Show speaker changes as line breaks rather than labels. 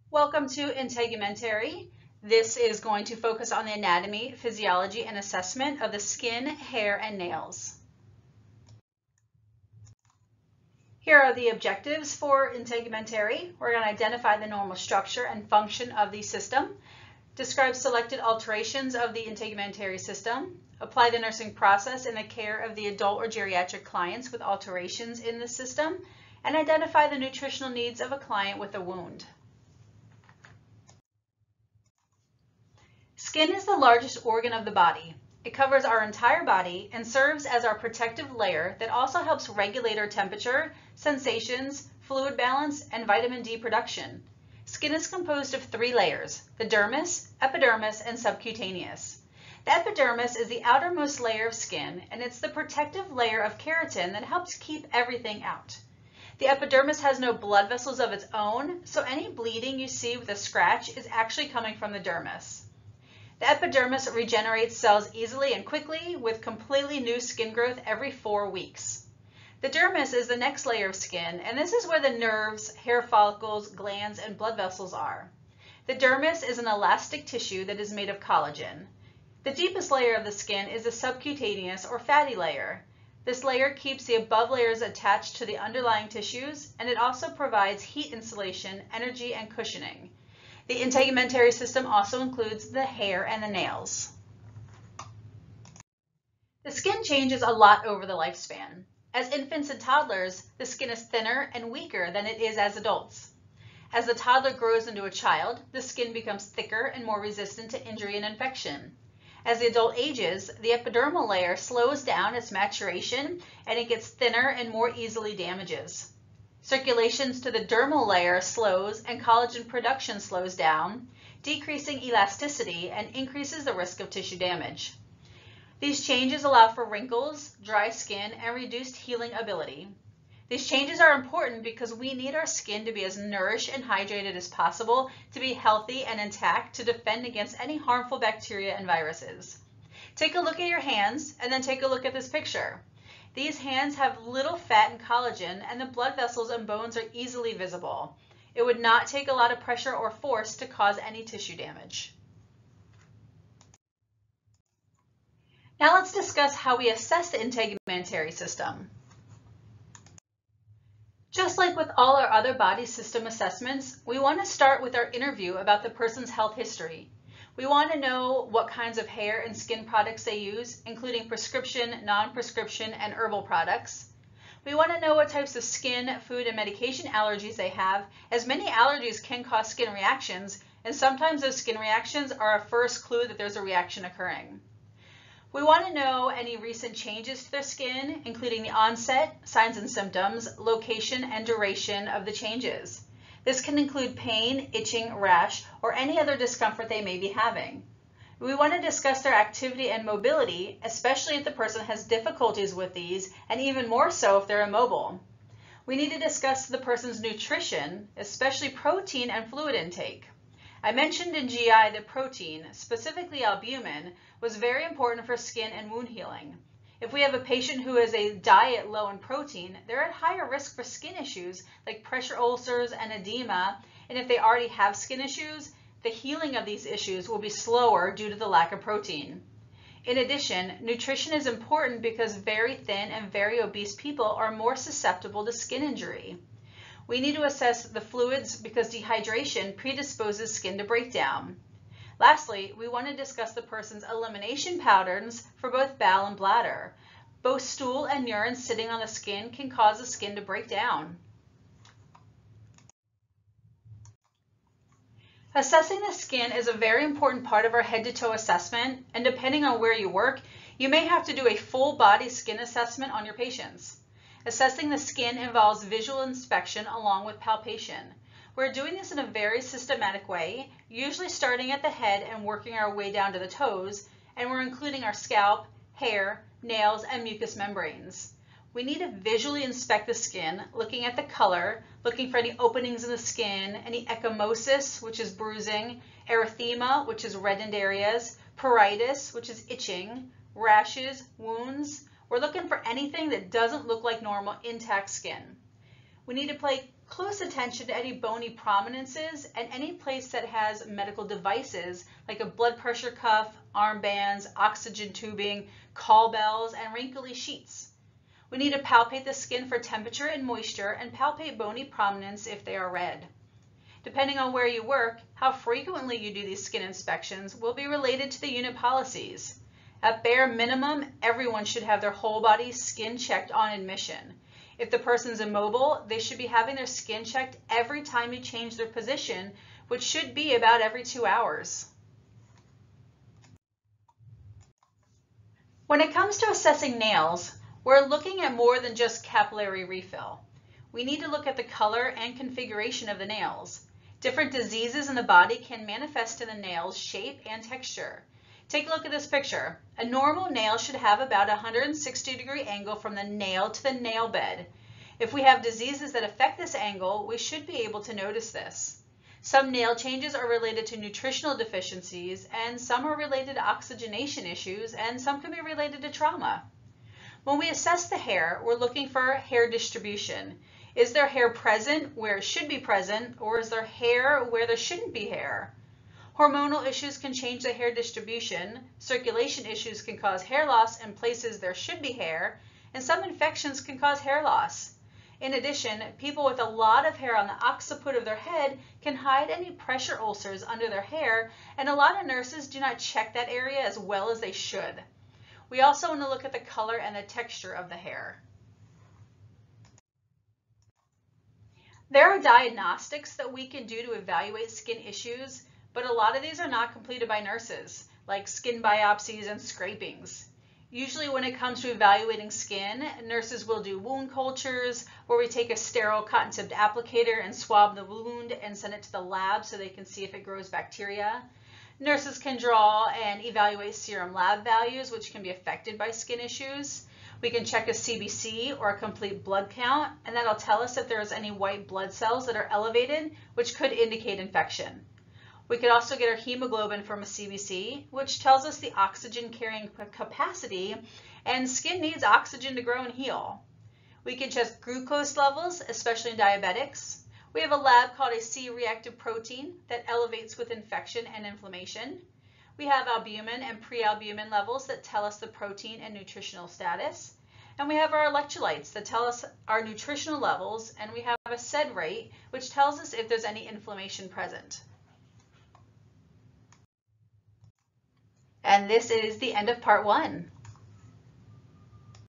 Welcome to Integumentary. This is going to focus on the anatomy, physiology, and assessment of the skin, hair, and nails. Here are the objectives for Integumentary. We're going to identify the normal structure and function of the system, describe selected alterations of the integumentary system, apply the nursing process in the care of the adult or geriatric clients with alterations in the system, and identify the nutritional needs of a client with a wound. Skin is the largest organ of the body. It covers our entire body and serves as our protective layer that also helps regulate our temperature, sensations, fluid balance, and vitamin D production. Skin is composed of 3 layers: the dermis, epidermis, and subcutaneous. The epidermis is the outermost layer of skin, and it's the protective layer of keratin that helps keep everything out. The epidermis has no blood vessels of its own, so any bleeding you see with a scratch is actually coming from the dermis. The epidermis regenerates cells easily and quickly with completely new skin growth every 4 weeks. The dermis is the next layer of skin, and this is where the nerves, hair follicles, glands, and blood vessels are. The dermis is an elastic tissue that is made of collagen. The deepest layer of the skin is the subcutaneous or fatty layer. This layer keeps the above layers attached to the underlying tissues, and it also provides heat insulation, energy, and cushioning. The integumentary system also includes the hair and the nails. The skin changes a lot over the lifespan. As infants and toddlers, the skin is thinner and weaker than it is as adults. As the toddler grows into a child, the skin becomes thicker and more resistant to injury and infection. As the adult ages, the epidermal layer slows down its maturation and it gets thinner and more easily damages. Circulation to the dermal layer slows and collagen production slows down, decreasing elasticity and increases the risk of tissue damage. These changes allow for wrinkles, dry skin, and reduced healing ability. These changes are important because we need our skin to be as nourished and hydrated as possible to be healthy and intact to defend against any harmful bacteria and viruses. Take a look at your hands and then take a look at this picture. These hands have little fat and collagen, and the blood vessels and bones are easily visible. It would not take a lot of pressure or force to cause any tissue damage. Now let's discuss how we assess the integumentary system. Just like with all our other body system assessments, we want to start with our interview about the person's health history. We want to know what kinds of hair and skin products they use, including prescription, non-prescription, and herbal products. We want to know what types of skin, food, and medication allergies they have, as many allergies can cause skin reactions, and sometimes those skin reactions are a first clue that there's a reaction occurring. We want to know any recent changes to their skin, including the onset, signs and symptoms, location, and duration of the changes. This can include pain, itching, rash, or any other discomfort they may be having. We want to discuss their activity and mobility, especially if the person has difficulties with these, and even more so if they're immobile. We need to discuss the person's nutrition, especially protein and fluid intake. I mentioned in GI that protein, specifically albumin, was very important for skin and wound healing. If we have a patient who has a diet low in protein, they're at higher risk for skin issues like pressure ulcers and edema, and if they already have skin issues, the healing of these issues will be slower due to the lack of protein. In addition, nutrition is important because very thin and very obese people are more susceptible to skin injury. We need to assess the fluids because dehydration predisposes skin to breakdown. Lastly, we want to discuss the person's elimination patterns for both bowel and bladder. Both stool and urine sitting on the skin can cause the skin to break down. Assessing the skin is a very important part of our head-to-toe assessment, and depending on where you work, you may have to do a full body skin assessment on your patients. Assessing the skin involves visual inspection along with palpation. We're doing this in a very systematic way, usually starting at the head and working our way down to the toes, and we're including our scalp, hair, nails, and mucous membranes. We need to visually inspect the skin, looking at the color, looking for any openings in the skin, any ecchymosis, which is bruising, erythema, which is reddened areas, pruritus, which is itching, rashes, wounds. We're looking for anything that doesn't look like normal intact skin. We need to pay Close attention to any bony prominences and any place that has medical devices like a blood pressure cuff, armbands, oxygen tubing, call bells, and wrinkly sheets. We need to palpate the skin for temperature and moisture and palpate bony prominence if they are red. Depending on where you work, how frequently you do these skin inspections will be related to the unit policies. At bare minimum, everyone should have their whole body skin checked on admission. If the person's immobile, they should be having their skin checked every time you change their position, which should be about every 2 hours. When it comes to assessing nails, we're looking at more than just capillary refill. We need to look at the color and configuration of the nails. Different diseases in the body can manifest in the nail's shape and texture. Take a look at this picture. A normal nail should have about a 160-degree angle from the nail to the nail bed. If we have diseases that affect this angle, we should be able to notice this. Some nail changes are related to nutritional deficiencies, and some are related to oxygenation issues, and some can be related to trauma. When we assess the hair, we're looking for hair distribution. Is there hair present where it should be present, or is there hair where there shouldn't be hair? Hormonal issues can change the hair distribution, circulation issues can cause hair loss in places there should be hair, and some infections can cause hair loss. In addition, people with a lot of hair on the occiput of their head can hide any pressure ulcers under their hair, and a lot of nurses do not check that area as well as they should. We also want to look at the color and the texture of the hair. There are diagnostics that we can do to evaluate skin issues, but a lot of these are not completed by nurses, like skin biopsies and scrapings. Usually when it comes to evaluating skin, nurses will do wound cultures, where we take a sterile cotton-tipped applicator and swab the wound and send it to the lab so they can see if it grows bacteria. Nurses can draw and evaluate serum lab values, which can be affected by skin issues. We can check a CBC or a complete blood count, and that'll tell us if there's any white blood cells that are elevated, which could indicate infection. We could also get our hemoglobin from a CBC, which tells us the oxygen carrying capacity, and skin needs oxygen to grow and heal. We can check glucose levels, especially in diabetics. We have a lab called a C-reactive protein that elevates with infection and inflammation. We have albumin and prealbumin levels that tell us the protein and nutritional status. And we have our electrolytes that tell us our nutritional levels, and we have a SED rate, which tells us if there's any inflammation present. And this is the end of part 1.